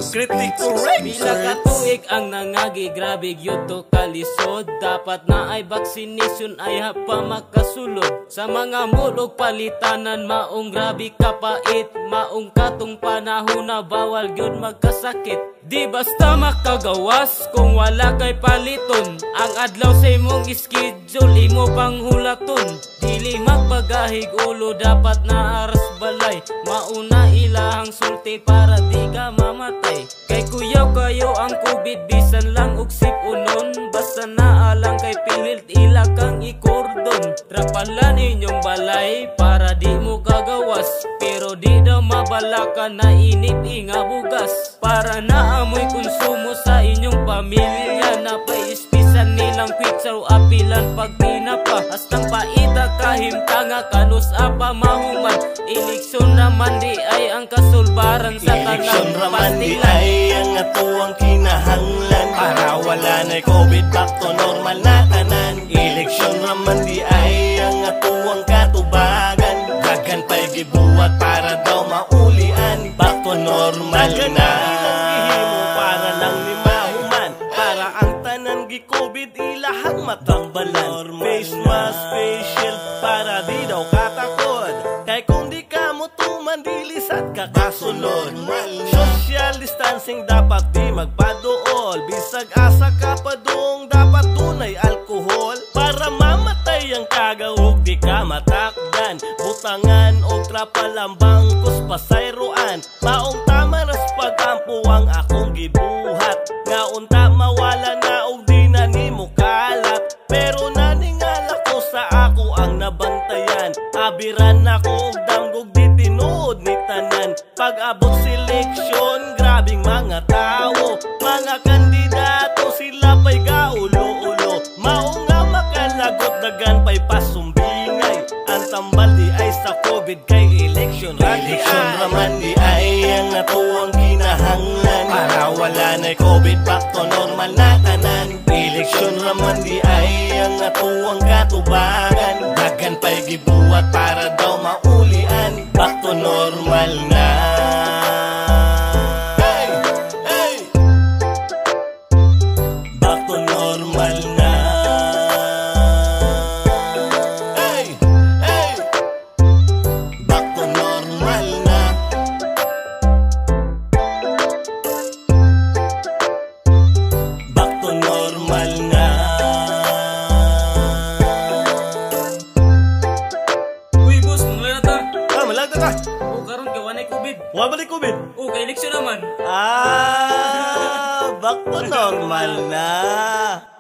Critical Records. Pila ka tuig ang nangagi, grabe gyud to kalisod. Dapat na ay vaccination ay hapa makasulod. Sa mga mulog palitanan, maong grabe kapait. Maong katong panahon na bawal gyud magkasakit. Di basta makagawas kung wala kay paliton. Ang adlaw sa imong schedule imo pang hulaton. Dili magpagahig ulo, dapat na aras balay. Mauna ilahang sulti para di ka mamatay. Kay kuyaw kayo ang COVID, bisan lang og sipunon. Basta naalang kay pilit ila kang ikordon. Trapalan inyong balay para di mo kagawas. Pero di daw mabalakan na inip inga bugas. Para naamoy konsumo sa inyong pamilya. Na paispisan nilang quick sa apilan pag tinapa. Hastang paita kahimtanga kanus apa mahuman. Eleksyon naman di ay ang kasulbaran sa Eleksyon tanang raman di pastilan. ay ang atuang kinahanglan. Para wala na COVID, back to normal na tanan. Eleksyon raman di ay ang atuang katubagan. Dagan pa'y gibuhat para daw maulian. Back to normal na. Para lang ni mahuman. Para ang tanan gi-COVID ilahang matambalan. Face mask, face shield para di daw katakod. Kay kung di ka mo tuman, dilisat ka kasunod. Social distancing dapat di magpaduol. Bisag asa ka pa doong dapat tunay alkohol. Para mamatay ang kagawog di ka matakdan. Butangan o trapalambang kus pasayroan. Maong tama ras pagampo ang akong gibuhat. Nga unta mawala na og di na nimo kalat. Pero naningala ko sa ako ang nabantayan. Abiran ako og damgog di tinuod ni tanan. Pag abot seleksyon, grabing mga tao. Mga kandidato sila pa'y gaulo-ulo. Mao nga makalagot dagan pa'y pasumbingay. Ang tambal di ay sa COVID kay eleksyon. Eleksyon raman di ay ang natuang kinahanglan. Para wala na COVID, back to normal na tanan. Eleksyon raman di ay ang natuang katubagan. Dagan pa'y gibuhat para daw maulian. Back to normal na. Hey! Hey! Back to normal na. Hey! Hey! Back to normal na. Back to normal na. Uy boss, mangala na ta. Malagda ka. O karon gawa na COVID. Wala balik COVID. O kay eleksyon naman. Back to normal na.